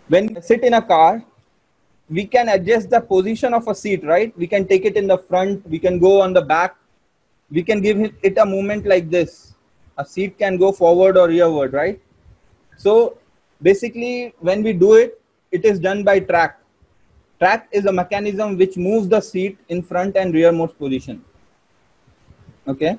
When we sit in a car, we can adjust the position of a seat, right? We can take it in the front, we can go on the back, we can give it a movement like this. A seat can go forward or rearward, right? So basically, when we do it, it is done by track. Track is a mechanism which moves the seat in front and rearmost position. Okay.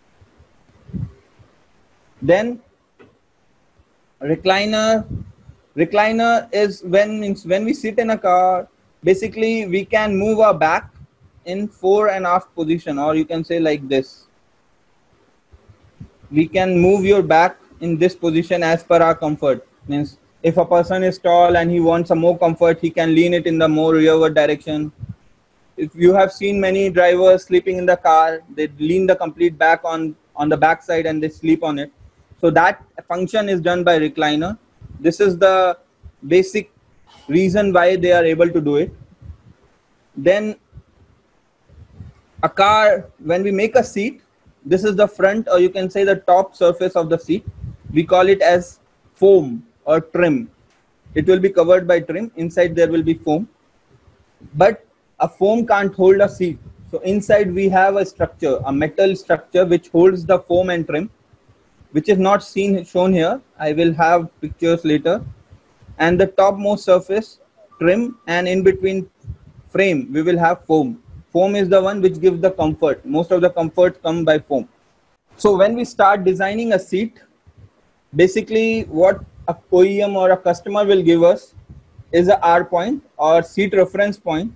Then recliner. Recliner is when we sit in a car, basically we can move our back in fore and aft position, or you can say like this. We can move your back in this position as per our comfort. Means if a person is tall and he wants some more comfort, he can lean it in the more rearward direction. If you have seen many drivers sleeping in the car, they lean the complete back on the back side and they sleep on it. So that function is done by recliner. This is the basic reason why they are able to do it. Then a car, when we make a seat, this is the front, or you can say the top surface of the seat. We call it as foam or trim. It will be covered by trim. Inside there will be foam. But a foam can't hold a seat. So inside we have a structure, a metal structure which holds the foam and trim, which is not shown here. I will have pictures later. And the topmost surface, trim, and in between frame, we will have foam. Foam is the one which gives the comfort. Most of the comfort come by foam. So when we start designing a seat, basically what a OEM or a customer will give us is a R point or seat reference point.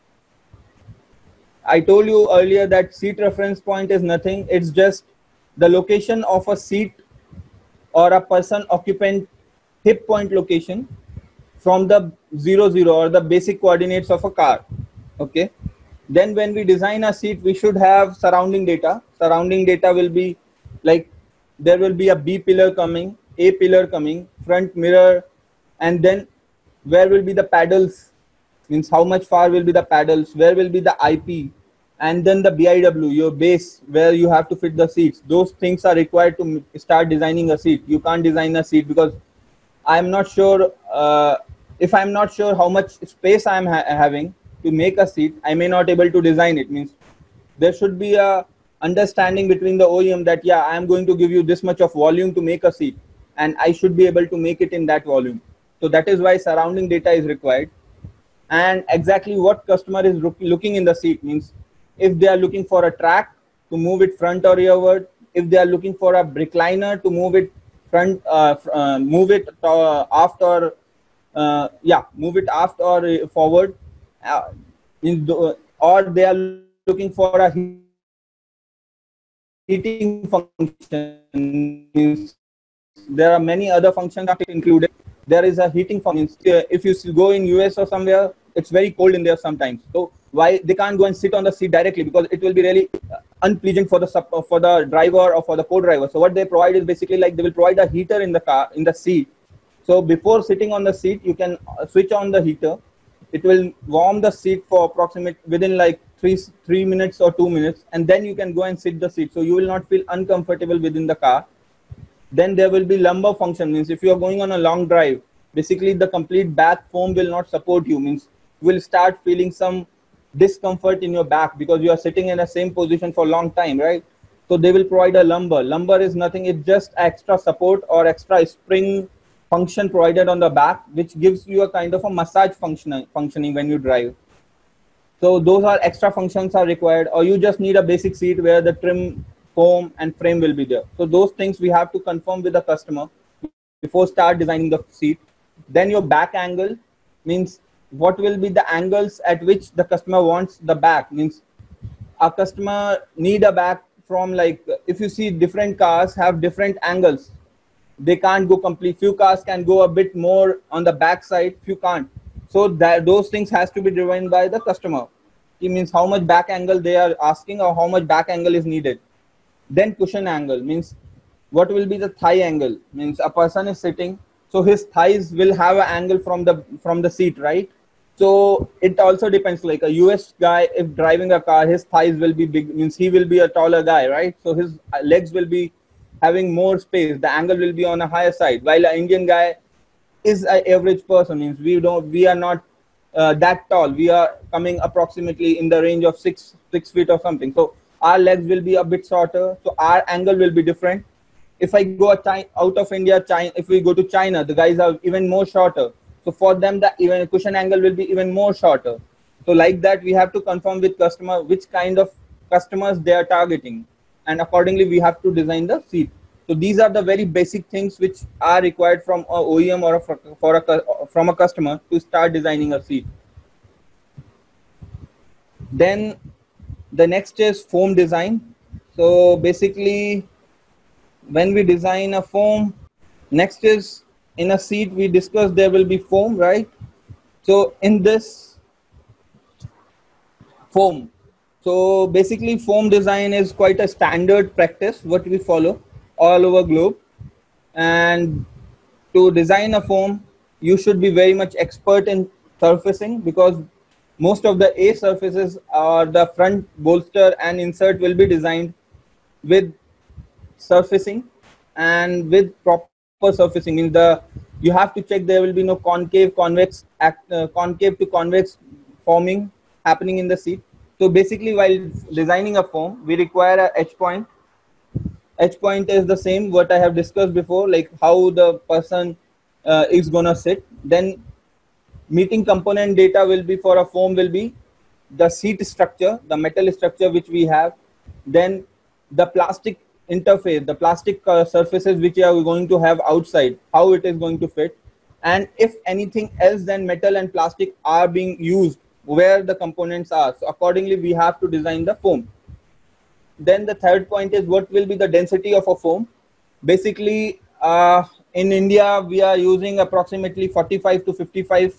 I told you earlier that seat reference point is nothing. It's just the location of a seat or a person occupant hip point location from the 0, 0 or the basic coordinates of a car. Okay. Then when we design a seat, we should have surrounding data. Surrounding data will be like there will be a B pillar coming, A pillar coming, front mirror, and then where will be the paddles, means how much far will be the paddles, where will be the IP, and then the BIW, your base, where you have to fit the seats. Those things are required to start designing a seat. You can't design a seat because I'm not sure, if I'm not sure how much space I'm having to make a seat, I may not able to design it. Means there should be a understanding between the OEM that, yeah, I'm going to give you this much of volume to make a seat, and I should be able to make it in that volume. So that is why surrounding data is required. And exactly what customer is looking in the seat, means if they are looking for a track to move it front or rearward, if they are looking for a recliner to move it front, move it aft or move it aft or forward, or they are looking for a heating function. Means there are many other functions included. There is a heating function. If you go in US or somewhere, it's very cold in there sometimes. So why they can't go and sit on the seat directly, because it will be really unpleasant for the driver or for the co-driver. So what they provide is basically like they will provide a heater in the car, in the seat. So before sitting on the seat, you can switch on the heater. It will warm the seat for approximate within like 3 minutes or 2 minutes, and then you can go and sit the seat. So you will not feel uncomfortable within the car. Then there will be lumbar function. Means if you are going on a long drive, basically the complete back foam will not support you. Means you will start feeling some discomfort in your back because you are sitting in the same position for a long time, right? So they will provide a lumbar. Lumbar is nothing. It's just extra support or extra spring function provided on the back, which gives you a kind of a massage functioning when you drive. So those are extra functions are required, or you just need a basic seat where the trim, foam and frame will be there. So those things we have to confirm with the customer before start designing the seat. Then your back angle, means what will be the angles at which the customer wants the back. Means a customer need a back from, like, if you see different cars have different angles. They can't go complete. Few cars can go a bit more on the back side, few can't. So that those things has to be driven by the customer. It means how much back angle they are asking or how much back angle is needed. Then cushion angle, means what will be the thigh angle. Means a person is sitting, so his thighs will have an angle from the seat, right? So it also depends, like a US guy, if driving a car, his thighs will be big, means he will be a taller guy, right? So his legs will be having more space, the angle will be on a higher side, while an Indian guy, is an average person, means we are not that tall. We are coming approximately in the range of 6 feet or something. So our legs will be a bit shorter. So our angle will be different. If I go out of India, China, if we go to China, the guys are even more shorter. So for them, the even cushion angle will be even more shorter. So like that, we have to confirm with customer which kind of customers they are targeting, and accordingly we have to design the seat. So these are the very basic things which are required from a OEM or from a customer to start designing a seat. Then the next is foam design. So basically, when we design a foam, next is in a seat we discussed there will be foam, right? So in this foam, so basically foam design is quite a standard practice what we follow all over globe. And to design a foam, you should be very much expert in surfacing, because most of the A surfaces or the front bolster and insert will be designed with surfacing, and with proper surfacing means you have to check there will be no concave to convex forming happening in the seat. So basically, while designing a foam, we require a edge point. Edge point is the same what I have discussed before, like how the person is gonna sit. Then meeting component data will be for a foam will be the seat structure, the metal structure which we have, then the plastic interface, the plastic surfaces which you are going to have outside, how it is going to fit, and if anything else than metal and plastic are being used, where the components are. So accordingly, we have to design the foam. Then the third point is what will be the density of a foam. Basically, in India, we are using approximately 45 to 55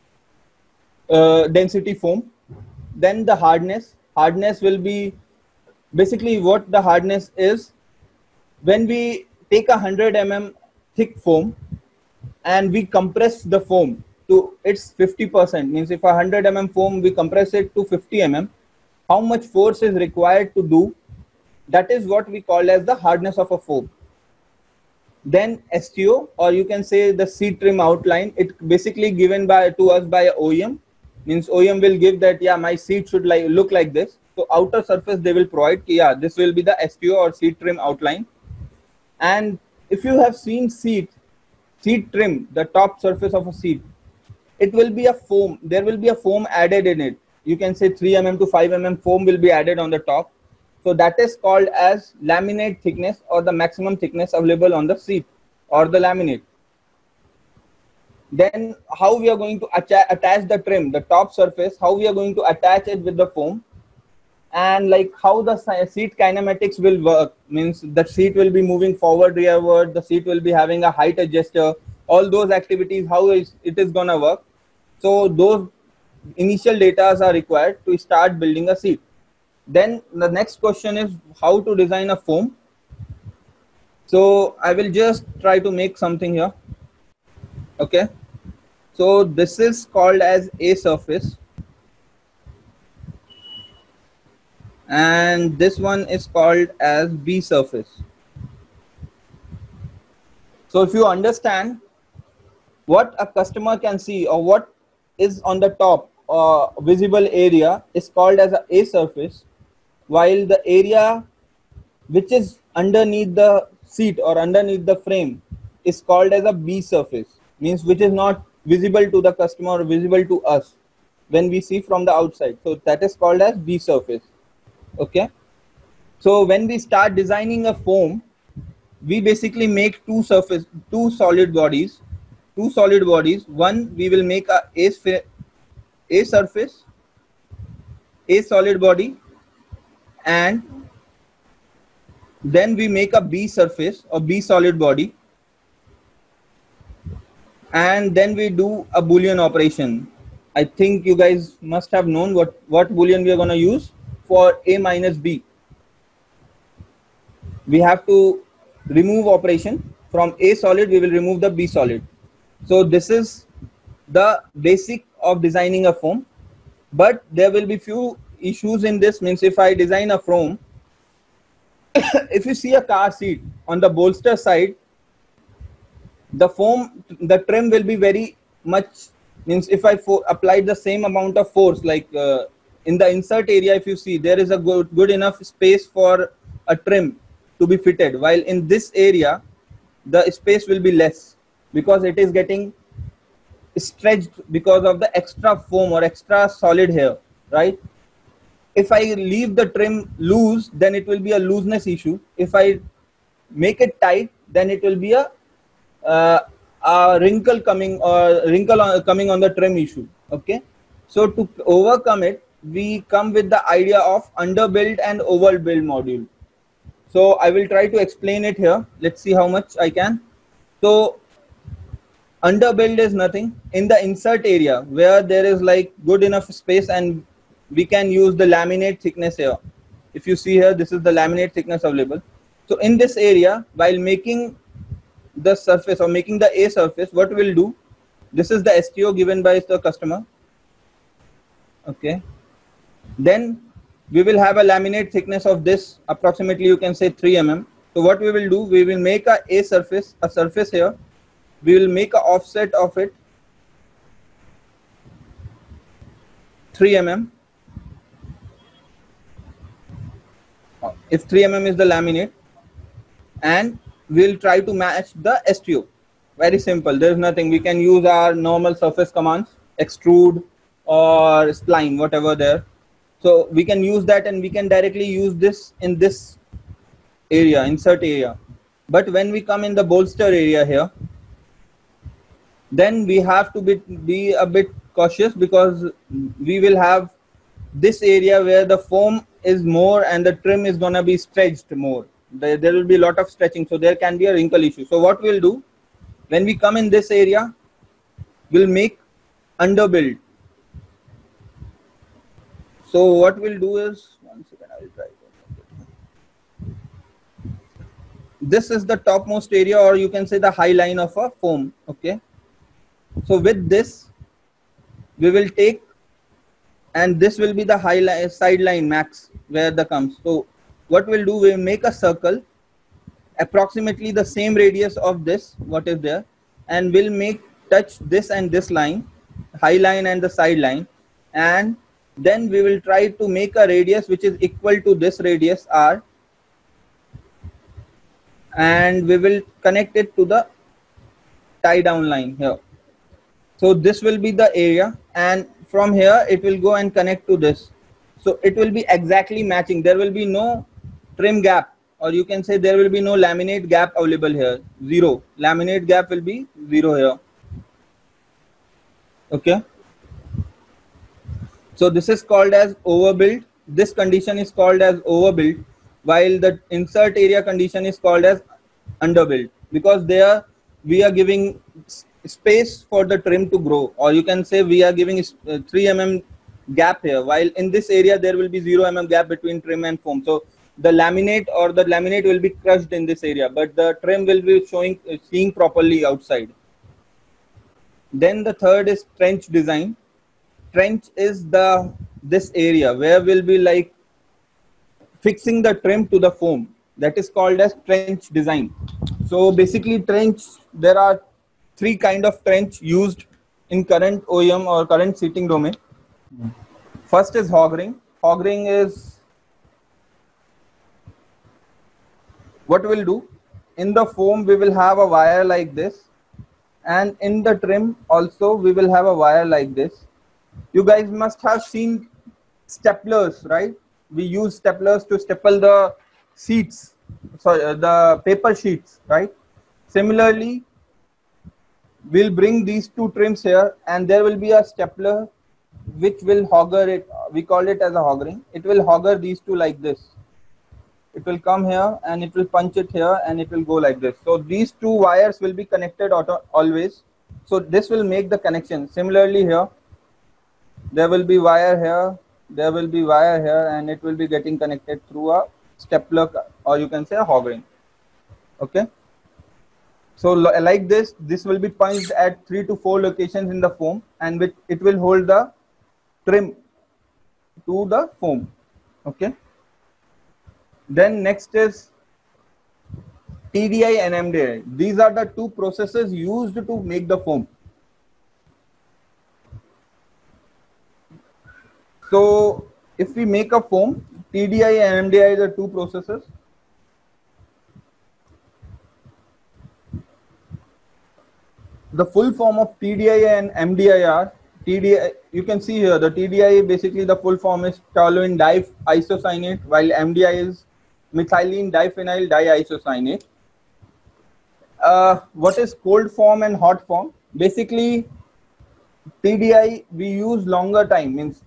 density foam. Then the hardness. Hardness will be basically what the hardness is. When we take 100 mm thick foam and we compress the foam to its 50%, means if 100 mm foam we compress it to 50 mm, how much force is required to do, that is what we call as the hardness of a foam. Then STO, or you can say the seat trim outline, it basically given to us by OEM, means OEM will give that, yeah, my seat should look like this. So outer surface they will provide, yeah, this will be the STO or seat trim outline. And if you have seen seat trim, the top surface of a seat, it will be a foam. There will be a foam added in it. You can say 3 mm to 5 mm foam will be added on the top. So that is called as laminate thickness, or the maximum thickness available on the seat or the laminate. Then how we are going to attach the trim, the top surface, how we are going to attach it with the foam, and like how the seat kinematics will work, means the seat will be moving forward, rearward, the seat will be having a height adjuster, all those activities, how it is gonna work. So those initial data are required to start building a seat. Then the next question is how to design a foam. So I will just try to make something here. Okay, so this is called as A surface, and this one is called as B surface. So if you understand what a customer can see or what is on the top visible area is called as a surface, while the area which is underneath the seat or underneath the frame is called as a B surface, means which is not visible to the customer or visible to us when we see from the outside. So that is called as B surface. Okay, so when we start designing a foam, we basically make two solid bodies. One, we will make a surface, a solid body, and then we make a B surface or B solid body, and then we do a Boolean operation. I think you guys must have known what Boolean we are going to use for A minus B. We have to remove operation from A solid, we will remove the B solid. So this is the basic of designing a foam, but there will be few issues in this. Means if I design a foam, if you see a car seat on the bolster side, the foam, the trim will be very much, means if I apply the same amount of force, like in the insert area, if you see, there is a good enough space for a trim to be fitted, while in this area the space will be less because it is getting stretched because of the extra foam or extra solid here, right? If I leave the trim loose, then it will be a looseness issue. If I make it tight, then it will be a wrinkle coming, or coming on the trim issue. Okay, so to overcome it, we come with the idea of underbuild and overbuild module. So I will try to explain it here. Let's see how much I can. So underbuild is nothing in the insert area where there is like good enough space, and we can use the laminate thickness here. If you see here, this is the laminate thickness available. So in this area, while making the surface or making the A surface, what we'll do, this is the STO given by the customer. Okay, then we will have a laminate thickness of this, approximately you can say 3 mm. So what we will do, we will make a surface here. We will make an offset of it 3 mm. If 3 mm is the laminate, and we'll try to match the STO. Very simple. There's nothing. We can use our normal surface commands, extrude or spline, whatever there. So we can use that, and we can directly use this in this area, insert area. But when we come in the bolster area here, then we have to be a bit cautious, because we will have this area where the foam is more and the trim is going to be stretched more. There will be a lot of stretching, so there can be a wrinkle issue. So what we'll do, when we come in this area, we'll make underbuild. So what we'll do is, one second, I will try to. This is the topmost area, or you can say the high line of a foam. Okay, so with this we will take, and this will be the high side line max where the comes. So what we'll do, we'll make a circle approximately the same radius of this, what is there, and we'll make touch this and this line, high line and the side line, and then we will try to make a radius which is equal to this radius R, and we will connect it to the tie down line here. So this will be the area, and from here it will go and connect to this. So it will be exactly matching. There will be no trim gap, or you can say there will be no laminate gap available here. Zero. Laminate gap will be 0 here. Okay. So this is called as overbuild. This condition is called as overbuild, while the insert area condition is called as underbuild, because there we are giving space for the trim to grow, or you can say we are giving 3 mm gap here, while in this area there will be 0 mm gap between trim and foam. So the laminate will be crushed in this area, but the trim will be seeing properly outside. Then the third is trench design. Trench is this area where we'll be like fixing the trim to the foam. That is called as trench design. So basically trench, there are 3 kind of trench used in current OEM or current seating domain. First is hog ring. Hog ring is, what we'll do, in the foam we will have a wire like this, and in the trim also we will have a wire like this. You guys must have seen staplers, right? We use staplers to staple the sheets, sorry, the paper sheets, right? Similarly, we'll bring these 2 trims here, and there will be a stapler which will hogger it. We call it as a hog ring. It will hogger these 2 like this. It will come here and it will punch it here, and it will go like this. So these 2 wires will be connected always. So this will make the connection. Similarly here, there will be wire here, there will be wire here, and it will be getting connected through a stapler, or you can say a hog ring. Okay. So like this will be punched at 3 to 4 locations in the foam, and it will hold the trim to the foam. Okay. Then next is TDI and MDI. These are the two processes used to make the foam. So if we make a foam, TDI and MDI are the two processes. The full form of TDI and MDI are TDI. You can see here the TDI basically the full form is toluene diisocyanate, while MDI is methylene diphenyl diisocyanate. What is cold form and hot form? Basically, TDI we use longer time, means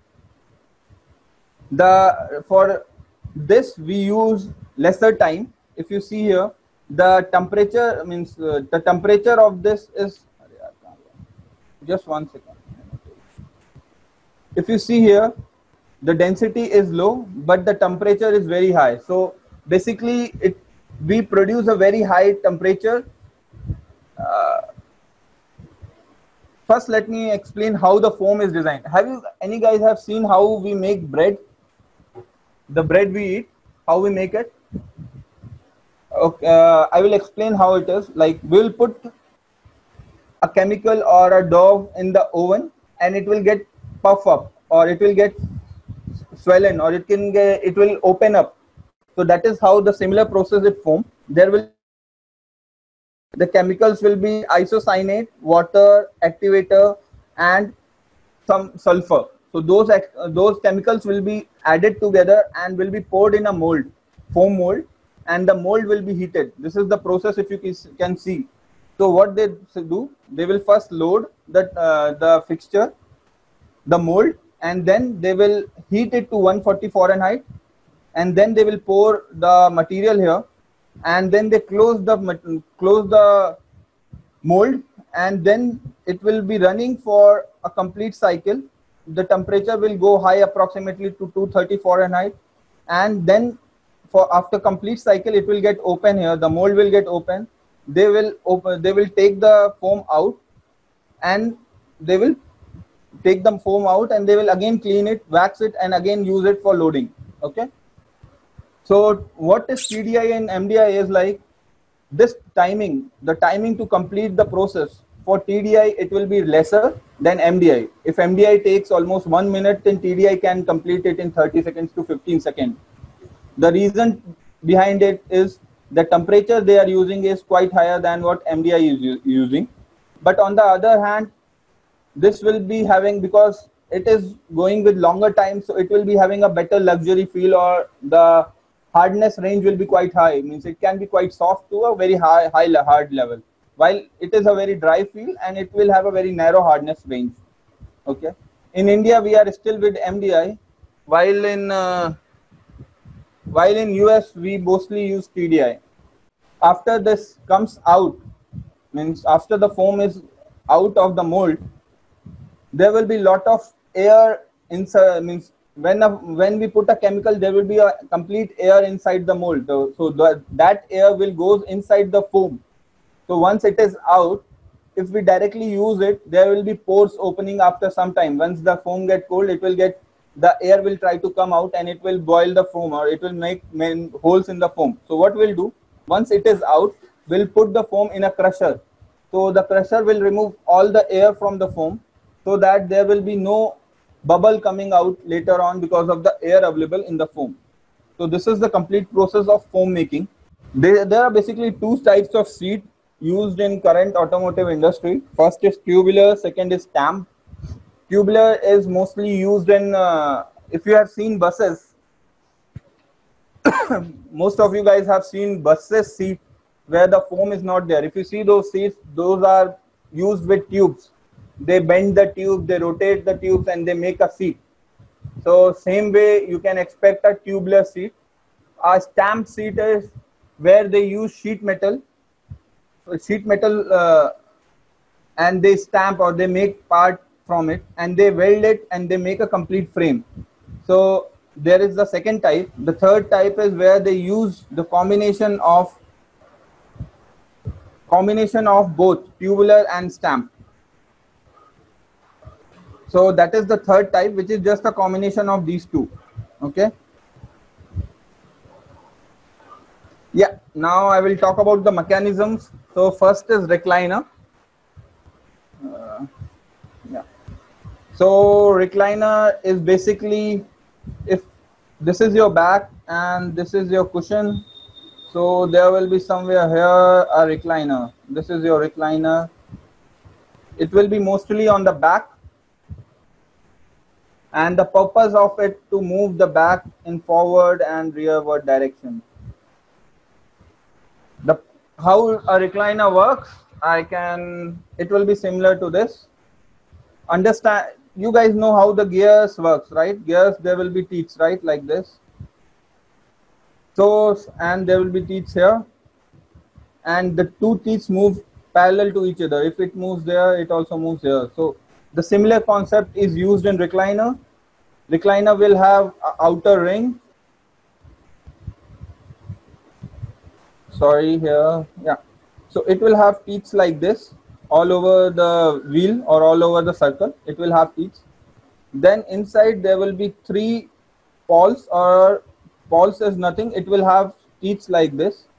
for this we use lesser time. If you see here, the temperature means the temperature of this is just 1 second. If you see here, the density is low, but the temperature is very high. So basically, we produce a very high temperature. First, let me explain how the foam is designed. Any guys have seen how we make bread? The bread we eat, how we make it? Okay, I will explain how it is. Like, we'll put a chemical or a dough in the oven, and it will get puff up, or it will get swollen, or it will open up. So that is how the similar process with foam. The chemicals will be isocyanate, water, activator, and some sulfur. So those chemicals will be added together and will be poured in a mold, foam mold, and the mold will be heated. This is the process, if you can see. So what they do, they will first load the fixture, the mold, and then they will heat it to 140 Fahrenheit, and then they will pour the material here, and then they close the mold, and then it will be running for a complete cycle. The temperature will go high approximately to 230 Fahrenheit, and then after complete cycle it will get open here. The mold will get open. They will take the foam out, and they will take the foam out, and they will again clean it, wax it, and again use it for loading. Okay. So what is TDI and MDI is like this timing, the timing to complete the process. For TDI, it will be lesser than MDI. If MDI takes almost 1 minute, then TDI can complete it in 30 seconds to 15 seconds. The reason behind it is the temperature they are using is quite higher than what MDI is using. But on the other hand, this will be having, because it is going with longer time, so it will be having a better luxury feel, or the hardness range will be quite high. Means it can be quite soft to a very hard level, while it is a very dry feel, and it will have a very narrow hardness range. Okay. In India, we are still with MDI, while in US we mostly use TDI. After this comes out, means after the foam is out of the mold, there will be lot of air inside. Means when we put a chemical, there will be a complete air inside the mold. So that air will goes inside the foam. So once it is out, if we directly use it, there will be pores opening after some time. Once the foam get cold, the air will try to come out, and it will boil the foam, or it will make holes in the foam. So what we'll do, once it is out, we'll put the foam in a crusher. So the crusher will remove all the air from the foam, so that there will be no bubble coming out later on because of the air available in the foam. So this is the complete process of foam making. There are basically two types of seat used in current automotive industry. First is tubular, second is stamp. Tubular is mostly used in, if you have seen buses, most of you guys have seen buses seat where the foam is not there. If you see those seats, those are used with tubes. They bend the tube, they rotate the tubes, and they make a seat. So same way you can expect a tubular seat. A stamp seat is where they use sheet metal. And they stamp, or they make part from it, and they weld it, and they make a complete frame. So there is the second type. The third type is where they use the combination of both tubular and stamp. So that is the third type, which is just a combination of these two. Okay. Yeah, now I will talk about the mechanisms. So first is recliner. Yeah. So recliner is basically, if this is your back and this is your cushion, so there will be somewhere here a recliner. This is your recliner. It will be mostly on the back, and the purpose of it to move the back in forward and rearward direction. The how a recliner works, it will be similar to this. Understand, you guys know how the gears works, right? Gears, there will be teeth, right, like this. So, and there will be teeth here, and the two teeth move parallel to each other. If it moves there, it also moves here. So the similar concept is used in recliner. Recliner will have an outer ring. Sorry, here, yeah. So it will have teeth like this all over the wheel or all over the circle. It will have teeth. Then inside there will be three pawls, or pawls is nothing. It will have teeth like this.